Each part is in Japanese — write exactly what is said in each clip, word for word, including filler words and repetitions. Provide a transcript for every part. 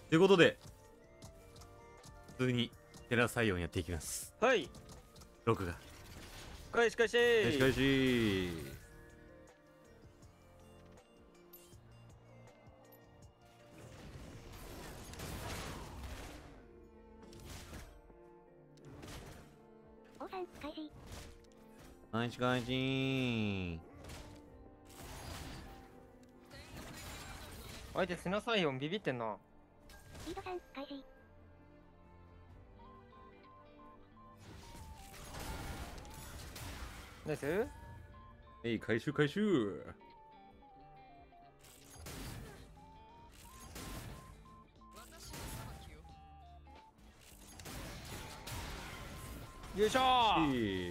ということで、普通にテラサイオンやっていきます。 はい。 ろくが。 返し返しよし返し。 おさん、開始。 返し返し。 相手セナサイオンビビってんな。 リードさん、開始。 ナイス。 えい、回収回収。 よいしょー。 え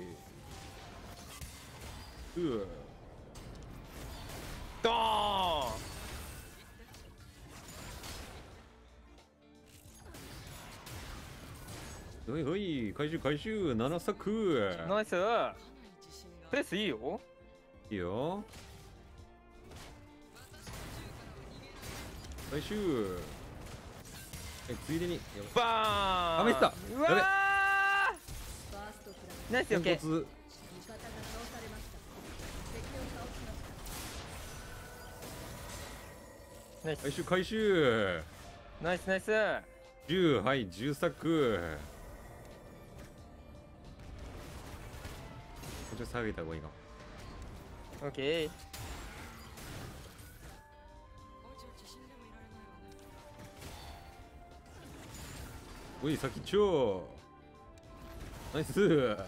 いうわ。 ドーン。 ほいほい、回収回収、なな作。 ナイス。ペースいいよ。 いいよ。回収。え、ついでに。やばバーン。 あめたうわー。ナイスよけ。 ポンコツ。 ナイス回収回収。 ナイスナイス。 じゅう、はい、じゅう作。もうちょっと下げた方がいいか。 オッケー。 おい、先っちょナイス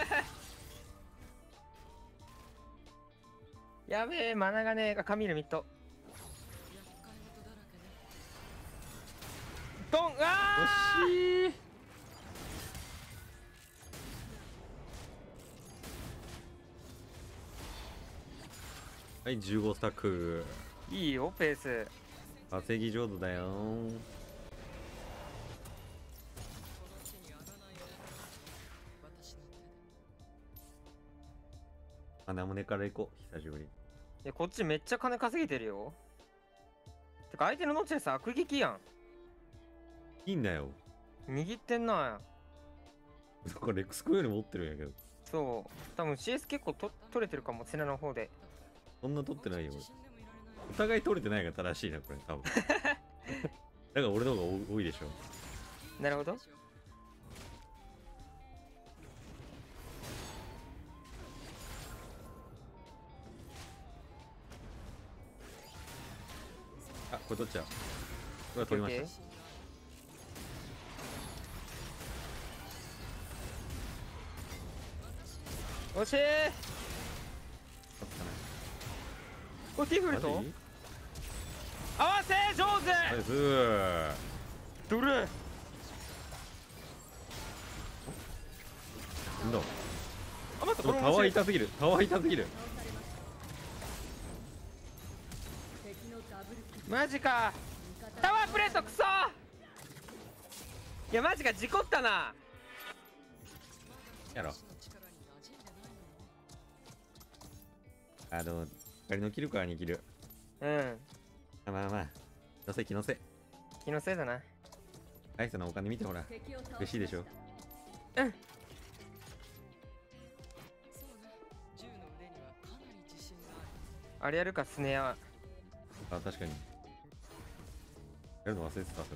やべえ、マナがねえがカミールミッド。ドン。あー。 惜しい。はい、じゅうごスタック。 いいよペース。 稼ぎ上手だよ。穴胸から行こう、久しぶり。 いや、こっちめっちゃ金稼げてるよ。てか相手のノッチェス悪撃やん。 いいんだよ。 握ってんな。 だからレックスコより持ってるんやけど。 そう多分 シーエス 結構と取れてるかも。セナの方で。 そんな取ってないよ、俺。お互い取れてないが正しいな、これ、多分。だから俺の方が多いでしょ。 なるほど。 あ、これ取っちゃう。これは取りました。 惜しい。 取ったね。 これティフルト合わせ上手。 ナイスどれなんだ。 あ、待って、これタワー面白い。 痛すぎる。タワー痛すぎる。 マジか。タワープレートクソ。いやマジか、事故ったな。 やろ。あの、仮の切るからに切る。 うん。 あまあまあ。気のせい気のせい。 気のせいだな。 アイスのお金見てほら。嬉しいでしょ。 うん。あれやるか、スネア。 あ、確かに。やるの忘れてた、それ。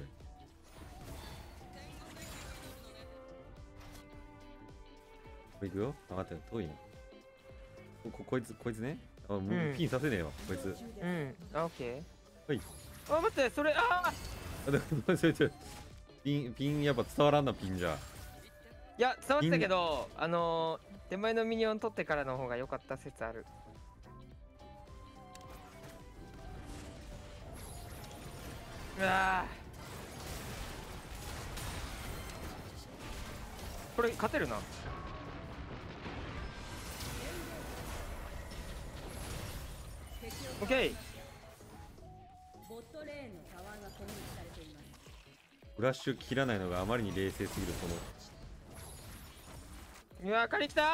これいくよ。あ、待って、遠いな。こ、こ、こいつ、こいつね。あ、もうピンさせねえわ、こいつ。 うん。あ、オッケー。 はい。 あ、待って、それ、ああ、でも、それちょ、ピン、ピン、やっぱ伝わらんな、ピンじゃ。 いや、伝わってたけど、あのー、手前のミニオン取ってからの方が良かった説ある。うわー、これ勝てるな。オッケー。 ボットレーンのタワーが攻撃されています。 フラッシュ切らないのがあまりに冷静すぎる、この。 うわー、借りきたー。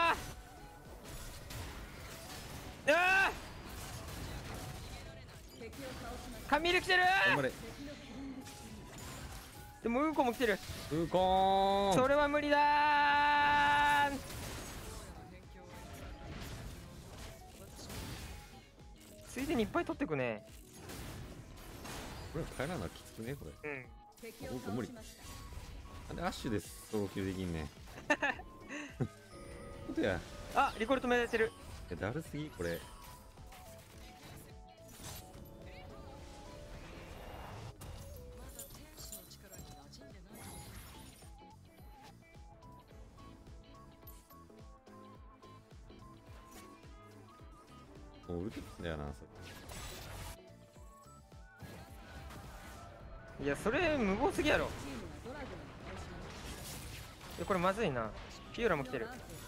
うわー、カミール来てるー。 頑張れ。 でもウーコも来てる。 ウーコーン。 それは無理だー。ついでにいっぱい取ってくね。 これ帰らなきつくねこれ。 うん。 敵を僕無理倒しました。 なんでアッシュですソロキルできんねん。ことや。 あ、リコルト目立てる。 いやだるすぎこれ。もうウルトラだよなそれ。 いや、それ無謀すぎやろ。 チームがドラゴンを倒しましいや、これまずいな。ピューラも来てる。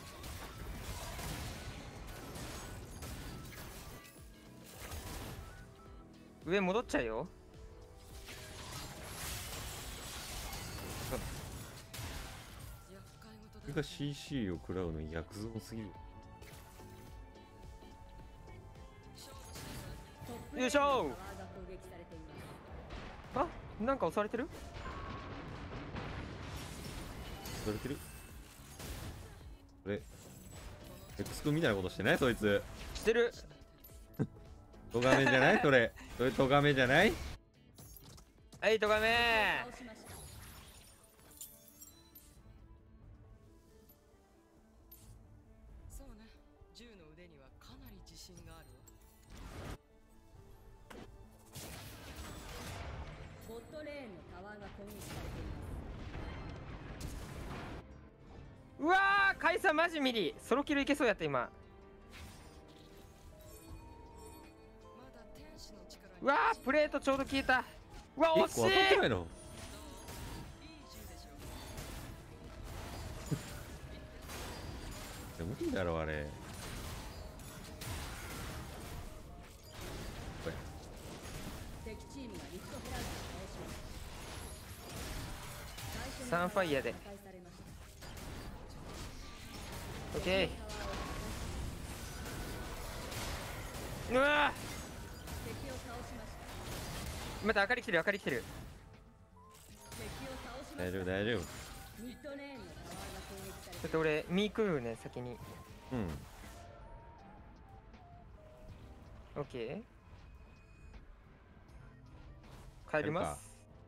上戻っちゃうよ。 これが シーシー を食らうの薬損すぎる。 た。 よいしょー。 タワーが攻撃されています。 あ、なんか押されてる。 それてるこれ X 君みたいなことしてないそいつ。 してる。 トガメじゃないそれ。それトガメじゃない。 はい、とがめ倒しました。 そうね、銃の腕にはかなり自信があるわ。 ボットレーンのタワーが攻撃されています。 ー。うわー、カイサマジミリ。ソロキルいけそうやった今。 まだ天使の力にうわー、プレートちょうど消えた。うわ、惜し結構当たってないい。 の。 いい銃でしょ。 いや無理だろあれ。これ敵チームがリフトヘラウスを倒しました。 サンファイヤーで破壊されました。 オッケタワーを破壊しー。うわ敵を倒しました。 ー、また明かり来てる、明かり来てる。 敵を倒しま大した。 丈夫大丈夫。 ミッドレーンのタワーが攻撃されちょってと俺ミー食うね先に。 うんオッケー。帰ります。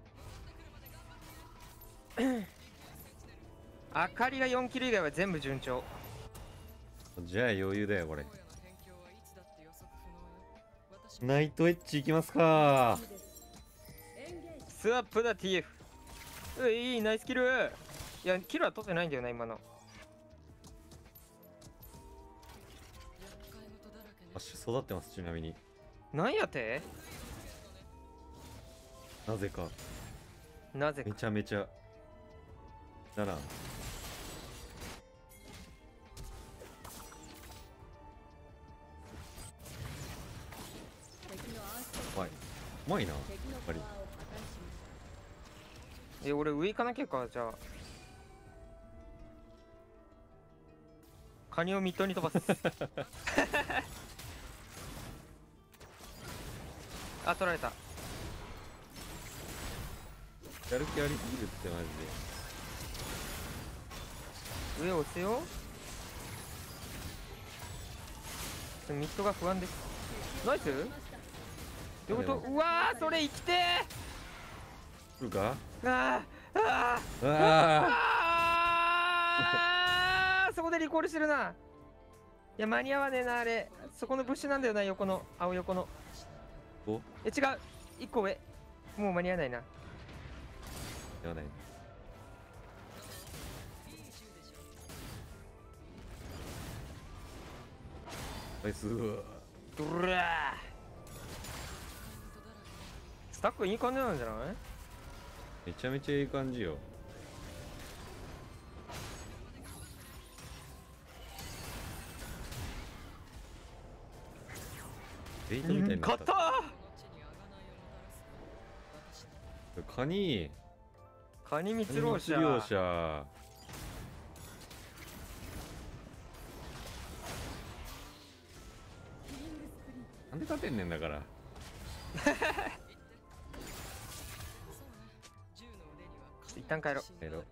明かりがよんキル以外は全部順調。 じゃあ余裕だよこれ。 荒野の辺境はいつだって予測不能よ。私もナイトエッジいきますか。 エンゲージ。 スワップだ ティーエフ。ういいナイスキル。いやキルは取ってないんだよな今の。 厄介事だらけねアッ。シュ育ってますちなみに。 なんやて。 なぜかめなぜか。 ちゃめちゃなら敵のアーストうまいうまいな。 敵のタワーを破壊しました。 え俺上行かなきゃか。じゃあカニをミッドに飛ばす。あ、取られた。 やる気ありすぎるってマジ上押せよ。ミッドが不安です。ナイス。どういうこと。うわー、それ生きてで。来るか。 ー。あーあーああーそこでリコールしてるな。いや間に合わねえなあれ。そこのブッシュなんだよな、横の青横の。 あ。お。 え違う、一個上。もう間に合わないな。 やばない。ナイス。 うらー。スタックいい感じなんじゃない。 めちゃめちゃいい感じよ。ベイトみたいになっ。 勝ったたカニ。 ー。カニ密漁者。 カニ密漁者。なんで勝てんねんだから。 そうね、銃の腕にはか一旦帰ろう。 帰ろう。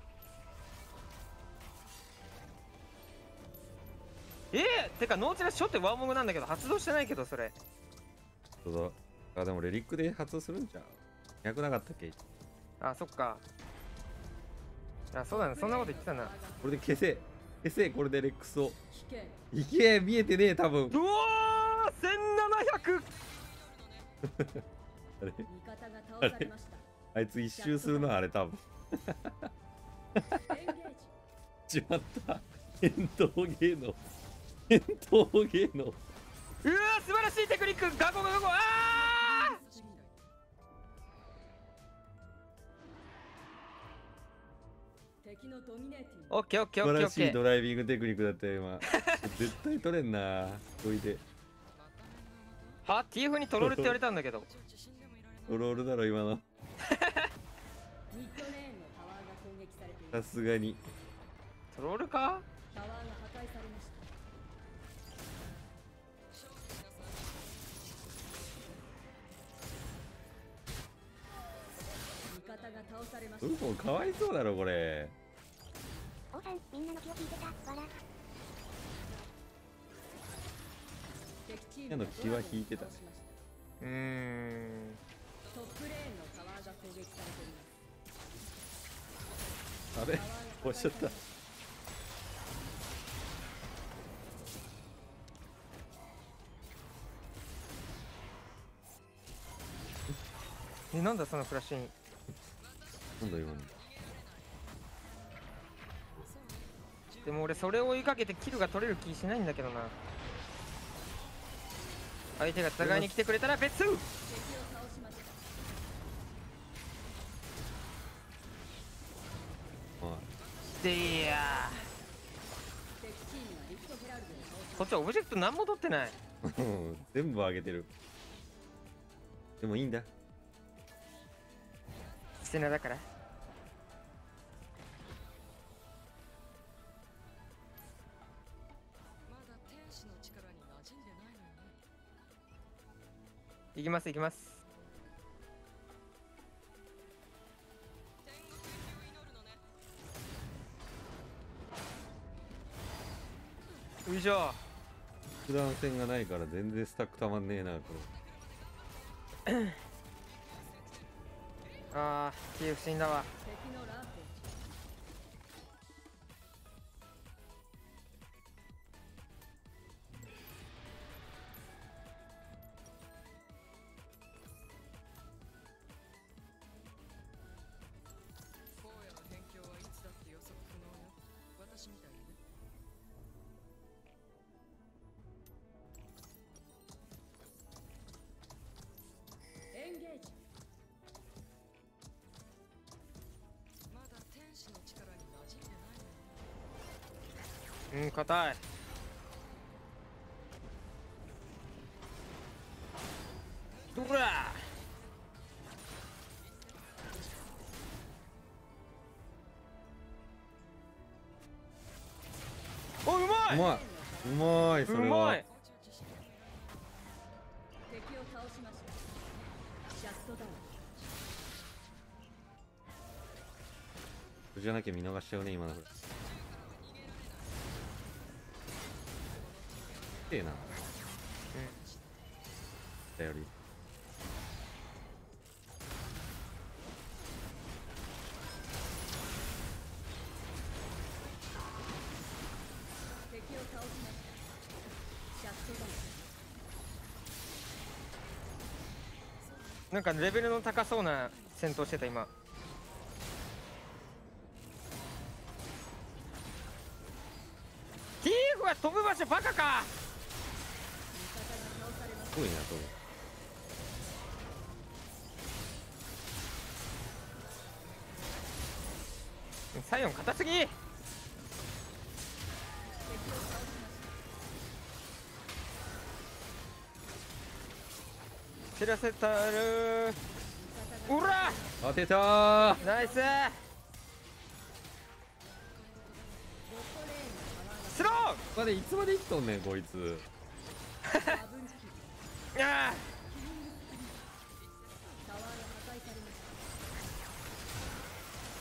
えー、てかノーチラス初手ワーモグなんだけど発動してないけどそれ。 そうだ。あ、でもレリックで発動するんじゃん。逆なかったっけ？ あ、そっか。あ、そうだね、そんなこと言ってたな。 これで消せ。消せ、これでレックスを。 危険。 いけ、見えてねえ、多分。 うわー、せんななひゃく。 あれ味方が倒されました。 あいつ一周するな、あれ多分。 エンゲージ。 しまった。変闘芸能。変闘芸能。 うわー、素晴らしいテクニック。ガコガコ。あー、 敵のドミネーティング。 オッケーオッケーオ素晴らッケーオッケー。 しいドライビングテクニックだったよ、今。絶対取れんな。おいで。 は ティーエフ にトロールって言われたんだけど。 トロールだろ、今の。 ミッドレーンのタワーが攻撃されていまさす。 すがに。 トロールか。 タワーが破壊されました。味方が倒されました。 ウコンかわいそうだろ、これ。 王さん、みんなの気を聞いてた。わら。 敵チーみんなの気は引いてたねうーん。 トップレーンのタワーが攻撃されています。 あれ押しちゃった。 え、なんだそのフラッシュイン。 なんだ今の。 でも俺それを追いかけてキルが取れる気しないんだけどな。相手が互いに来てくれたら別。 敵を倒しました。 までいや敵チームがリフトヘラルドを倒しー、こっちオブジェクト何も取ってない。 あ、全部上げてる。でもいいんだ。 捨てなだから。 まだ天使の力に馴染んでないのよね。 行きます行きます。 天国行きを祈るのね。 よいしょ。 普段戦がないから全然スタックたまんねえな、こあー、ティーエフ 死んだわ。 敵のランページ。 荒野の辺境はいつだって予測不能よ。私みたいにね。 エンゲージ。 まだ天使の力に馴染んでないのよね。 うん、硬い。どこだ。お、うまれ。 いうまいうまい、それうまは。 い。 敵を倒しました。シャットダウン。 じゃなきゃ見逃しちゃうね、今の。ええな。頼り。 敵を倒しました。シャットダウン。 なんかレベルの高そうな戦闘してた今。ティーエフ は飛ぶ場所バカか。 すごいな、と。 サイオン硬すぎ。知らせたる。うら、 当てたー。 ナイス。スロー。 までいつまで生きとんねん、こいつ。 あー、 タワーが破壊されまし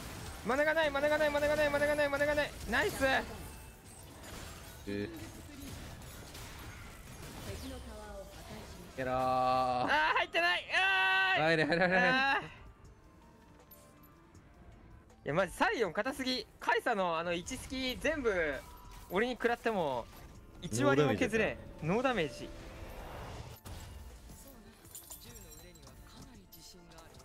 マナがないマナがないマナがないマナがないマナがない。ナイス。 えー、 敵のタワーを破壊しまゲラー。 あー入ってない。あー入れ入れ入れ入れ。 あーいやマジサイオン硬すぎ。カイサのあのいちスキ全部俺に食らってもいち割も削れん。ノーダメージ。 そうね、銃の腕にはかなり自信がある。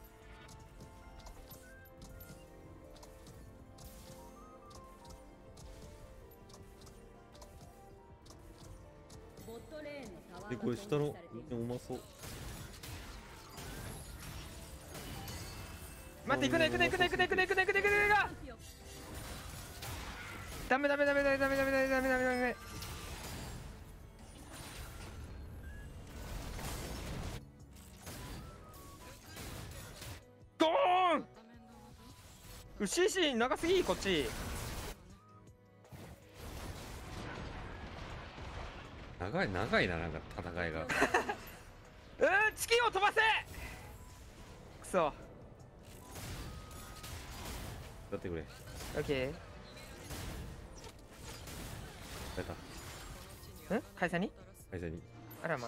ボットレーンのタワーでがこれ下の攻撃されています。 うまそう。 待って、行くな行くな行くな行くな行くな行くな行くな行くな行くな。ダメダメダメダメダメダメダメダメダメダメ。ドーン。う シーシー 長すぎこっち。 長い長いな、なんか戦いが。 うーんチキンを飛ばせ。くそ。 だってくれ。 オッケー。 やった。 ん会社に会社に。 あらま。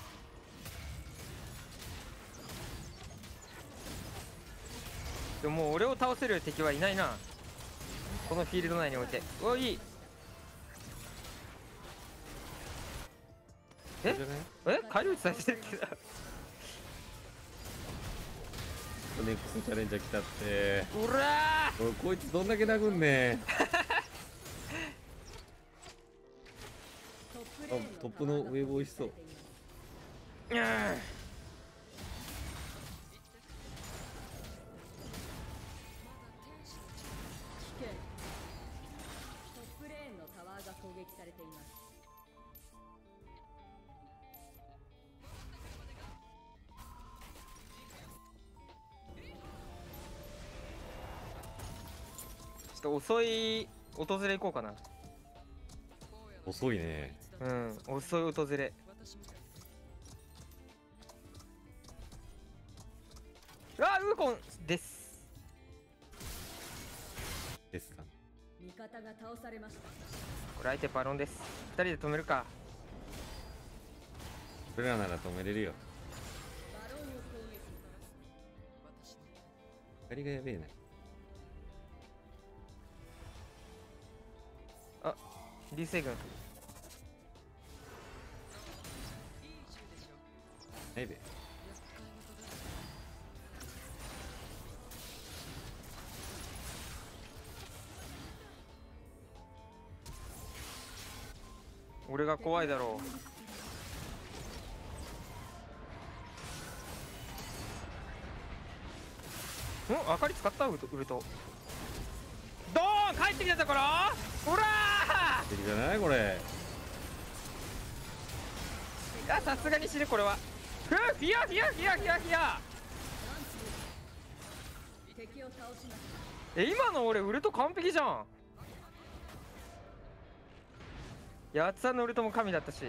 でももう俺を倒せる敵はいないな、このフィールド内において。うわいい。えじゃない？ え返り討ちされてるけどネクストチャレンジャー来たって。 うらおいこいつどんだけ殴んねトップレーンあトップのウェーブ美味しそう。 ー。うん危険。トップレーンのタワーが攻撃されています。 ちょっと遅い訪れ行こうかな。 遅いね。 うん遅い訪れ。 私もうわウーコンですですか。 味方が倒されました。 これ相手バロンです。ふたりで止めるか。 俺らなら止めれるよ。 バロンを攻撃。 私の光がやべえな。 流星群。 いい銃でしょ。 ないべ。 厄介事だ。 俺が怖いだろう。ん明かり使ったウルトウルト。ドーン帰ってきたところ。ほら敵じゃないこれ。 ーあさすがに死ぬこれは。ふうフィアフィアフィアフィアフィア。 敵を倒しました。 え今の俺ウルト完璧じゃん。やつさんのウルトも神だったし。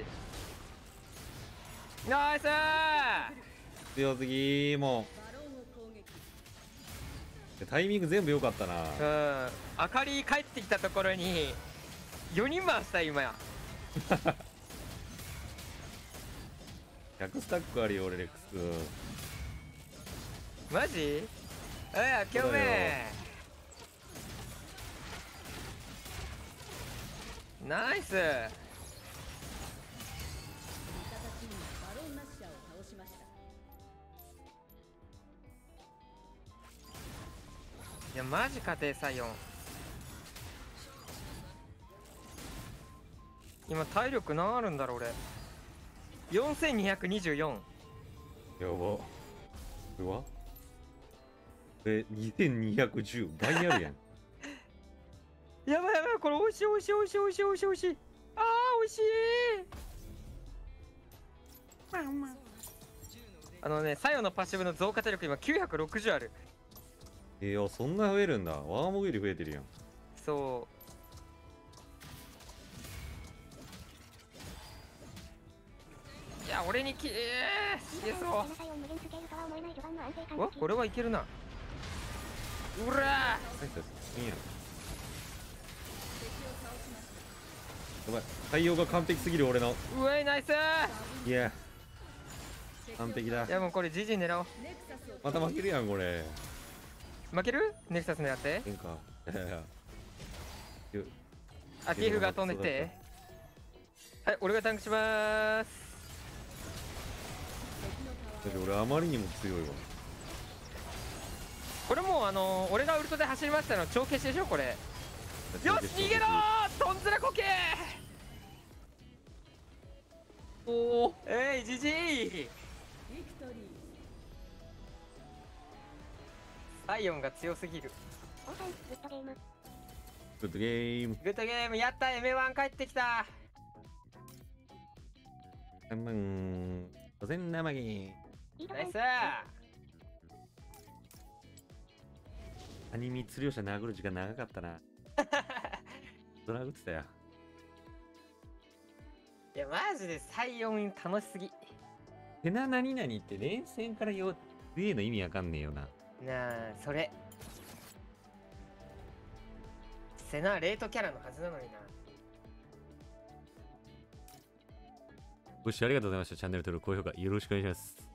ナイスー。 強すぎー。もバロンを攻撃。 うタイミング全部良かったな。 うん明かり帰ってきたところによにん回した今や。 ひゃくスタックあるよ俺レックス君。 マジあや今日めナイス。 味方チームはバロンナッシャーを倒しました。 いやマジ家庭採用。今体力何あるんだろう俺。よんせんにひゃくにじゅうよん。 やば。これはえにせんにひゃくじゅう倍あるやん。 やばいやばいこれ美味しい美味しい美味しい美味しい美味しい美味しい。あー美味しい。 銃の腕にあのね、サヨのパッシブの増加体力今きゅうひゃくろくじゅうある。 いやそんな増えるんだ。ワーモグより増えてるやん。 そういや俺にきえー、消えそう。 サイオン無限スケールとは思えない序盤の安定感うわこれはいけるな。うらカイサすげえやん。やばい、対応が完璧すぎる俺の。 うわいナイス。 いや完璧だ。 いやもうこれ ジージー 狙おう。 また負けるやんこれ。 負ける？ネクサス狙って変か。いやいやよあ、ティーフが飛んできて。はい、俺がタンクしまーす。 だって俺あまりにも強いわ。 これもうあのー、俺がウルトで走りましたの超消しでしょこれ。よし逃げろー、トンズラコケー。おおえいジジイ。 ビクトリー。 サイオンが強すぎる。 王さん、グッドゲーム。 グッドゲーム。 グッドゲームやった。 エムワン 帰ってきた。 さんまんごせん生ゲー。 いいとこナイス。 アニメ釣りを者殴る時間長かったな。ドラグってたよ。 いやマジでサイオン楽しすぎ。 てな何々って連戦からよ上の意味わかんねえよな。 なあそれセナレートキャラのはずなのにな。 ご視聴ありがとうございました。チャンネル登録、高評価よろしくお願いします。